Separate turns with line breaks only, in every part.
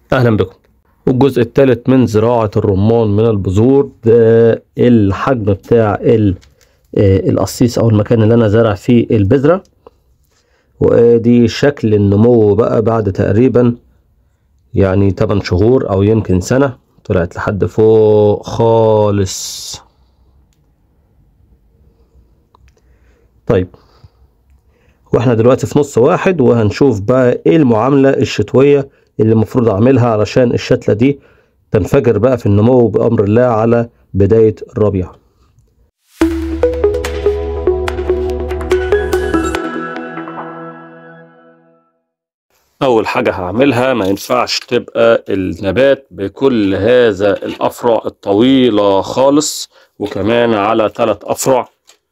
أهلا بكم. الجزء الثالث من زراعة الرمان من البذور، ده الحجم بتاع القصيص أو المكان اللي أنا زارع فيه البذرة، ودي شكل النمو بقى بعد تقريبا يعني 8 شهور أو يمكن سنة. طلعت لحد فوق خالص. طيب، واحنا دلوقتي في نص واحد، وهنشوف بقى ايه المعاملة الشتوية اللي المفروض اعملها علشان الشتلة دي تنفجر بقى في النمو بأمر الله على بداية الربيع. أول حاجة هعملها، ما ينفعش تبقى النبات بكل هذا الأفرع الطويلة خالص، وكمان على 3 أفرع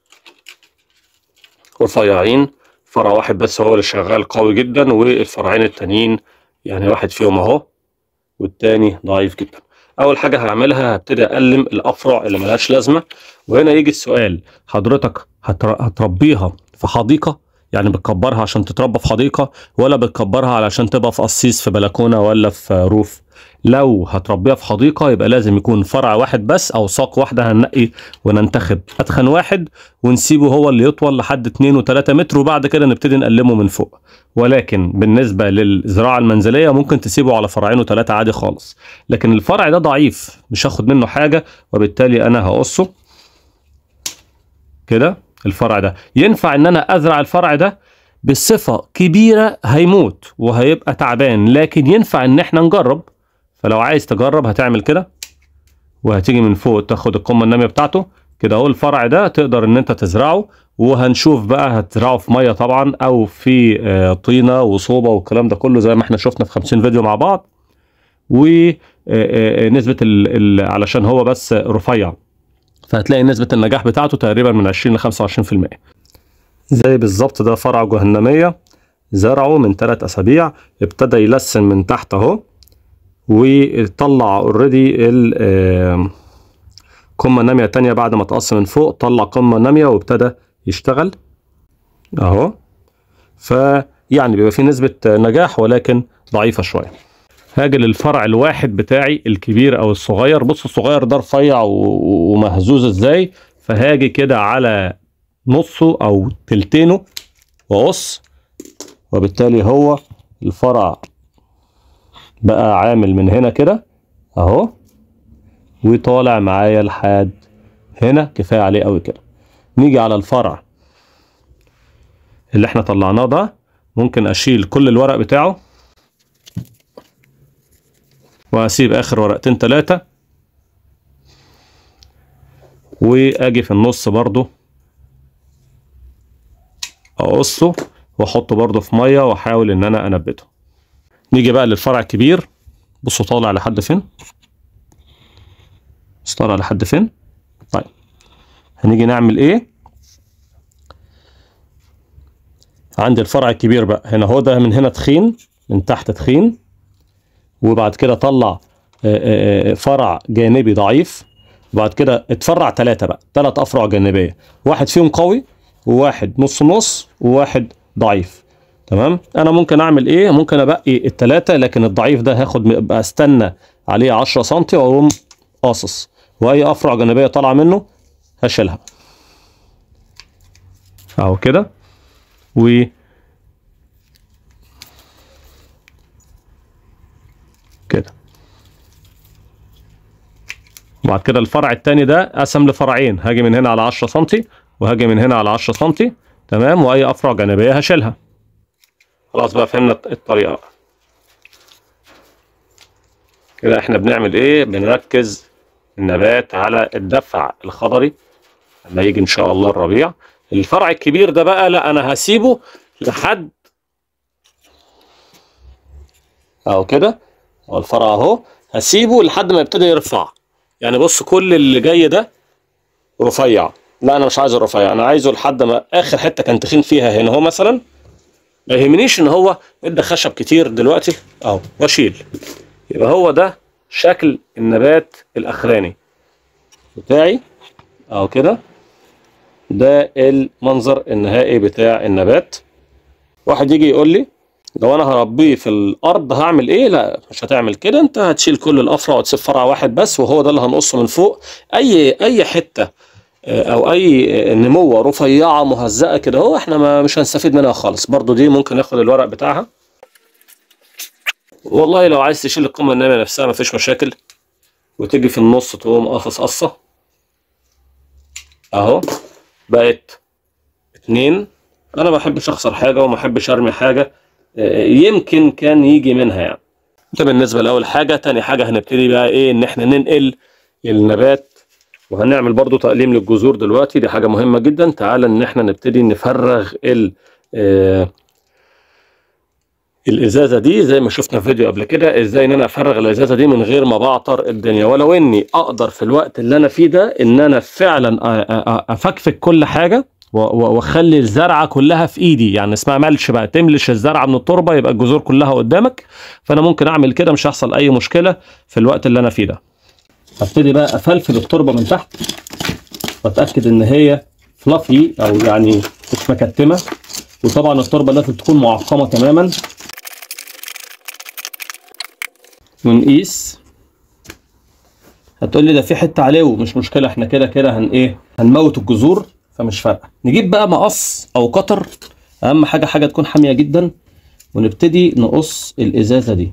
رفيعين. فرع واحد بس هو اللي شغال قوي جدا، والفرعين التانيين يعني واحد فيهم اهو والتاني ضعيف جدا. اول حاجه هعملها، هبتدي اقلم الافرع اللي ملهاش لازمه. وهنا يجي السؤال، حضرتك هتربيها في حديقه، يعني بتكبرها عشان تتربى في حديقه، ولا بتكبرها علشان تبقى في قصيص في بلكونه ولا في روف؟ لو هتربيها في حديقه يبقى لازم يكون فرع واحد بس او ساق واحده. هننقي وننتخب اتخن واحد ونسيبه هو اللي يطول لحد 2 و3 متر، وبعد كده نبتدي نقلمه من فوق. ولكن بالنسبه للزراعه المنزليه ممكن تسيبه على فرعين و3 عادي خالص. لكن الفرع ده ضعيف مش هاخد منه حاجه، وبالتالي انا هقصه كده. الفرع ده ينفع ان انا ازرع الفرع ده بصفه كبيره، هيموت وهيبقى تعبان، لكن ينفع ان احنا نجرب. فلو عايز تجرب هتعمل كده، وهتيجي من فوق تاخد القمه الناميه بتاعته كده اهو. الفرع ده تقدر ان انت تزرعه، وهنشوف بقى هتزرعه في ميه طبعا او في طينه وصوبه والكلام ده كله زي ما احنا شفنا في 50 فيديو مع بعض. ونسبه علشان هو بس رفيع، فهتلاقي نسبه النجاح بتاعته تقريبا من 20 ل 25%. زي بالظبط ده فرع جهنميه زرعه من 3 أسابيع، ابتدى يلسن من تحت اهو، وطلع اوريدي قمة نامية تانية بعد ما تقص من فوق. طلع قمة نامية وابتدى يشتغل اهو. فيعني بيبقى فيه نسبة نجاح ولكن ضعيفة شوية. هاجي للفرع الواحد بتاعي الكبير او الصغير. بص الصغير ده رفيع ومهزوز ازاي، فهاجي كده على نصه او تلتينه واقص، وبالتالي هو الفرع بقى عامل من هنا كده اهو، وطالع معايا لحد هنا. كفايه عليه قوي كده. نيجي على الفرع اللي احنا طلعناه ده، ممكن اشيل كل الورق بتاعه واسيب اخر ورقتين 3، واجي في النص برضو اقصه واحطه برضو في ميه واحاول ان انا انبته. نيجي بقى للفرع الكبير. بصوا طالع لحد فين، طالع لحد فين. طيب هنيجي نعمل ايه عند الفرع الكبير بقى؟ هنا هو ده من هنا تخين، من تحت تخين، وبعد كده طلع فرع جانبي ضعيف، وبعد كده اتفرع 3 بقى، 3 افرع جانبيه، واحد فيهم قوي وواحد نص نص وواحد ضعيف. تمام. انا ممكن اعمل ايه؟ ممكن ابقي ال3، لكن الضعيف ده هاخد بقى استنى عليه 10 سم واقوم قاصص، واي افرع جانبيه طالعه منه هشيلها اهو كده. و كده. وبعد كده الفرع التاني ده قسم لفرعين، هاجي من هنا على 10 سم وهاجي من هنا على 10 سم. تمام. واي افرع جانبيه هشيلها. خلاص بقى فهمنا الطريقه كده. احنا بنعمل ايه؟ بنركز النبات على الدفع الخضري لما يجي ان شاء الله الربيع. الفرع الكبير ده بقى لا، انا هسيبه لحد اهو كده. الفرع اهو هسيبه لحد ما يبتدي يرفع. يعني بص كل اللي جاي ده رفيع، لا انا مش عايزه الرفيع، انا عايزه لحد ما اخر حته كان تخين فيها هنا اهو مثلا. ما يهمنيش ان هو ادى خشب كتير دلوقتي اهو واشيل. يبقى هو ده شكل النبات الاخراني بتاعي اهو كده. ده المنظر النهائي بتاع النبات. واحد يجي يقول لي لو انا هربيه في الارض هعمل ايه؟ لا مش هتعمل كده، انت هتشيل كل الافرع وتسيب فرع واحد بس، وهو ده اللي هنقصه من فوق. اي حته او اي نموه رفيعه مهزأه كده اهو احنا ما مش هنستفيد منها خالص. برضو دي ممكن ناخد الورق بتاعها. والله لو عايز تشيل القمه الناميه نفسها مفيش مشاكل، وتيجي في النص تقوم قاصص قصه اهو، بقت 2. انا ما بحبش اخسر حاجه وما بحبش ارمي حاجه يمكن كان يجي منها يعني. ده بالنسبه لاول حاجه. تاني حاجه هنبتدي بقى ايه؟ ان احنا ننقل النبات، وهنعمل برضو تقليم للجذور دلوقتي، دي حاجه مهمه جدا. تعالى ان احنا نبتدي نفرغ الازازه دي زي ما شفنا في فيديو قبل كده، ازاي ان انا افرغ الازازه دي من غير ما بعطر الدنيا. ولو اني اقدر في الوقت اللي انا فيه ده ان انا فعلا افكفك كل حاجه واخلي الزرعه كلها في ايدي، يعني اسمها ملش بقى، تملش الزرعه من التربه يبقى الجذور كلها قدامك. فانا ممكن اعمل كده مش هيحصل اي مشكله في الوقت اللي انا فيه ده. هبتدي بقى افلفل التربه من تحت واتاكد ان هي فلافي او يعني مش مكتمه، وطبعا التربه لازم تكون معقمه تماما. ونقيس. هتقولي ده في حته عليه، مش مشكله، احنا كده كده هنموت الجذور فمش فارقه. نجيب بقى مقص او قطر، اهم حاجه تكون حاميه جدا، ونبتدي نقص الازازه دي.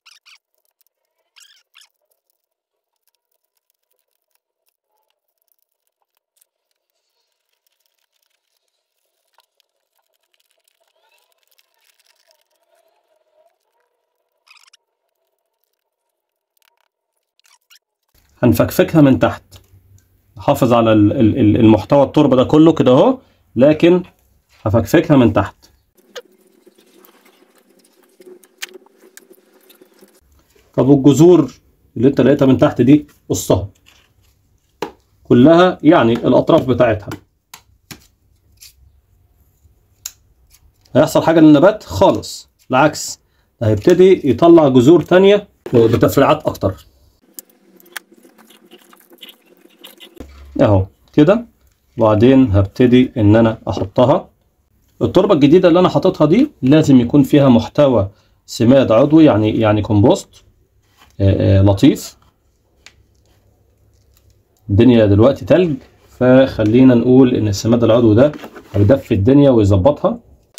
هنفكفكها من تحت، نحافظ على المحتوى التربه ده كله كده اهو، لكن هفكفكها من تحت. طب والجذور اللي انت لقيتها من تحت دي قصها كلها، يعني الاطراف بتاعتها. هيحصل حاجه للنبات خالص؟ بالعكس، ده هيبتدي يطلع جذور تانية بتفريعات اكتر اهو كده. وبعدين هبتدي ان انا احطها. التربه الجديده اللي انا حاططها دي لازم يكون فيها محتوى سماد عضوي، يعني كومبوست لطيف. الدنيا دلوقتي تلج، فخلينا نقول ان السماد العضوي ده هيدفي الدنيا ويظبطها.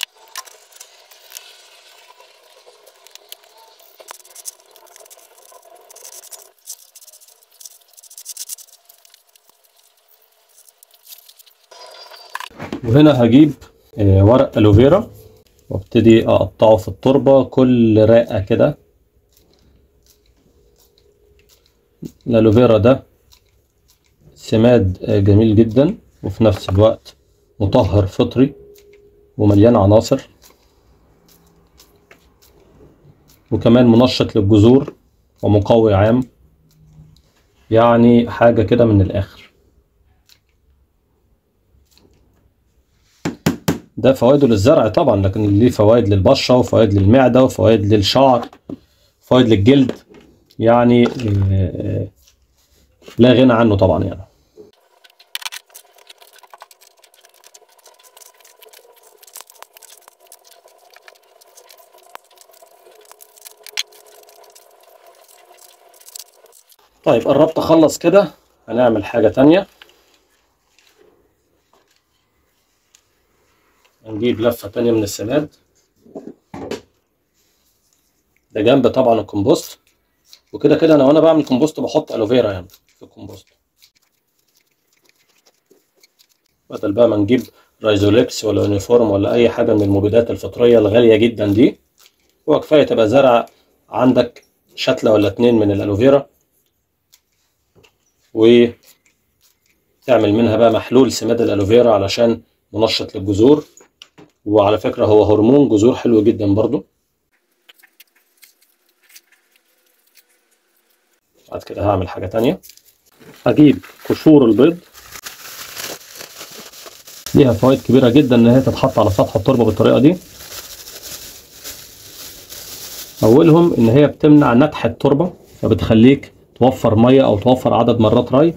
وهنا هجيب ورق الوفيرا وابتدي اقطعه في التربه كل رقه كده. الالوفيرا ده سماد جميل جدا، وفي نفس الوقت مطهر فطري ومليان عناصر، وكمان منشط للجذور ومقوي عام، يعني حاجه كده من الاخر. ده فوائده للزرع طبعا، لكن ليه فوائد للبشرة وفوائد للمعدة وفوائد للشعر، فوائد للجلد، يعني لا غنى عنه طبعا يعني. طيب قربت اخلص كده، هنعمل حاجة تانية. هنجيب لفة تانية من السماد ده جنب طبعا الكمبوست، وكده كده انا وانا بعمل كومبوست بحط الوفيرا يعني في الكومبوست، بدل بقى ما نجيب رايزوليكس ولا يونيفورم ولا اي حاجة من المبيدات الفطرية الغالية جدا دي. هو كفاية تبقى زرع عندك شتلة ولا 2 من الالوفيرا، وتعمل منها بقى محلول سماد الالوفيرا علشان منشط للجذور، وعلى فكرة هو هرمون جذور حلو جدا برضو. بعد كده هعمل حاجة تانية، هجيب قشور البيض، ليها فوائد كبيرة جدا ان هي تتحط على سطح التربة بالطريقة دي. اولهم ان هي بتمنع نتح التربة، فبتخليك توفر مية او توفر عدد مرات ري.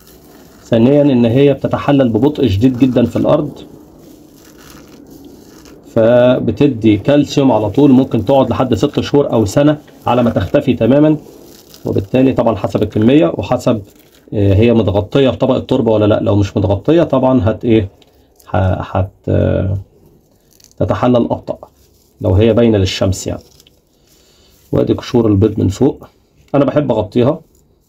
ثانيا ان هي بتتحلل ببطء شديد جدا في الارض. فبتدي كالسيوم على طول، ممكن تقعد لحد 6 شهور او سنه على ما تختفي تماما. وبالتالي طبعا حسب الكميه وحسب هي متغطيه بطبق التربه ولا لا. لو مش متغطيه طبعا تتحلل ابطأ لو هي باينه للشمس يعني. وادي قشور البيض من فوق، انا بحب اغطيها.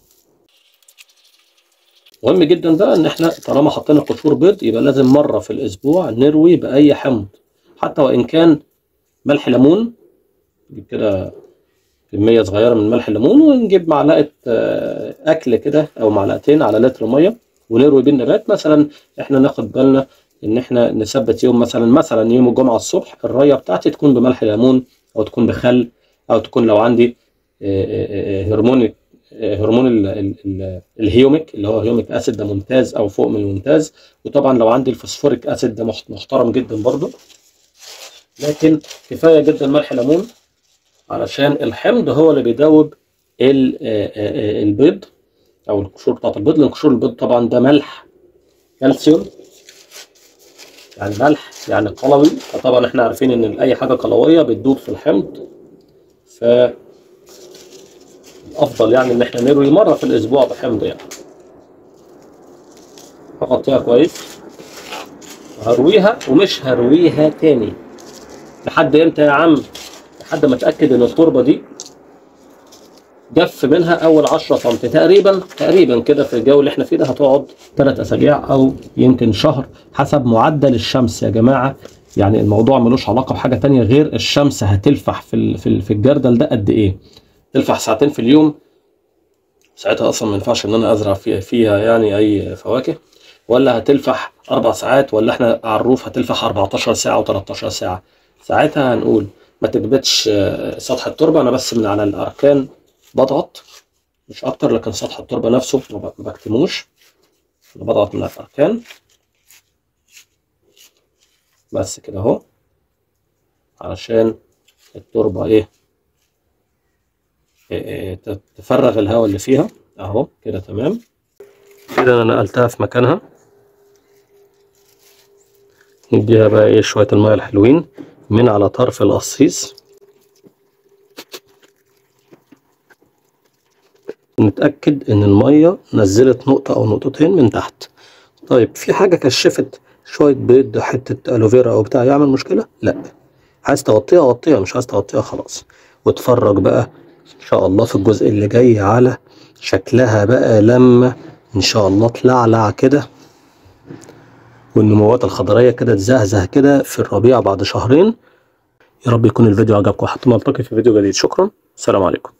مهم جدا بقى ان احنا طالما حطينا قشور بيض يبقى لازم مره في الاسبوع نروي باي حمض، حتى وان كان ملح ليمون. نجيب كده كميه صغيره من ملح الليمون ونجيب معلقه اكل كده او معلقتين على لتر ميه ونروي بيه النبات. مثلا احنا ناخد بالنا ان احنا نثبت يوم، مثلا يوم الجمعه الصبح الريه بتاعتي تكون بملح ليمون او تكون بخل او تكون لو عندي هرمون الهيوميك اللي هو هيوميك اسيد، ده ممتاز او فوق من الممتاز. وطبعا لو عندي الفوسفوريك اسيد ده محترم جدا برضو. لكن كفايه جدا ملح ليمون علشان الحمض هو اللي بيدوب البيض او القشور بتاعت البيض. لان قشور البيض طبعا ده ملح كالسيوم، يعني ملح يعني قلوي، فطبعا احنا عارفين ان اي حاجه قلويه بتدوب في الحمض. ف الافضل يعني ان احنا نروي مره في الاسبوع بحمض يعني. هغطيها كويس وهرويها، ومش هرويها تاني لحد امتى يا عم؟ لحد ما اتاكد ان التربه دي جف منها اول 10 سم تقريبا كده. في الجو اللي احنا فيه ده هتقعد 3 اسابيع او يمكن شهر حسب معدل الشمس يا جماعه. يعني الموضوع ملوش علاقه بحاجه تانية غير الشمس هتلفح في الجردل ده قد ايه. تلفح ساعتين في اليوم، ساعتها اصلا ما ينفعش ان انا ازرع فيها يعني اي فواكه. ولا هتلفح 4 ساعات، ولا احنا على الروف هتلفح 14 ساعه و13 ساعه. ساعتها هنقول ما تكبتش سطح التربه. انا بس من على الاركان بضغط مش اكتر، لكن سطح التربه نفسه ما بكتموش. انا بضغط من الاركان بس كده اهو، علشان التربه تفرغ الهواء اللي فيها اهو كده. تمام كده انا نقلتها في مكانها. نديها بقى شويه الميه الحلوين من على طرف القصيص، نتأكد ان المية نزلت نقطة او نقطتين من تحت. طيب في حاجة كشفت شوية بيض، حتة الوفيرا او بتاع، يعمل مشكلة؟ لا. عايز تغطيها غطيها، مش عايز تغطيها خلاص. واتفرج بقى ان شاء الله في الجزء اللي جاي على شكلها بقى لما ان شاء الله تلعلع كده، والنموات الخضرية كده تزهزه كده في الربيع بعد شهرين. يا رب يكون الفيديو عجبكم، حتى نلتقي في فيديو جديد. شكرا، السلام عليكم.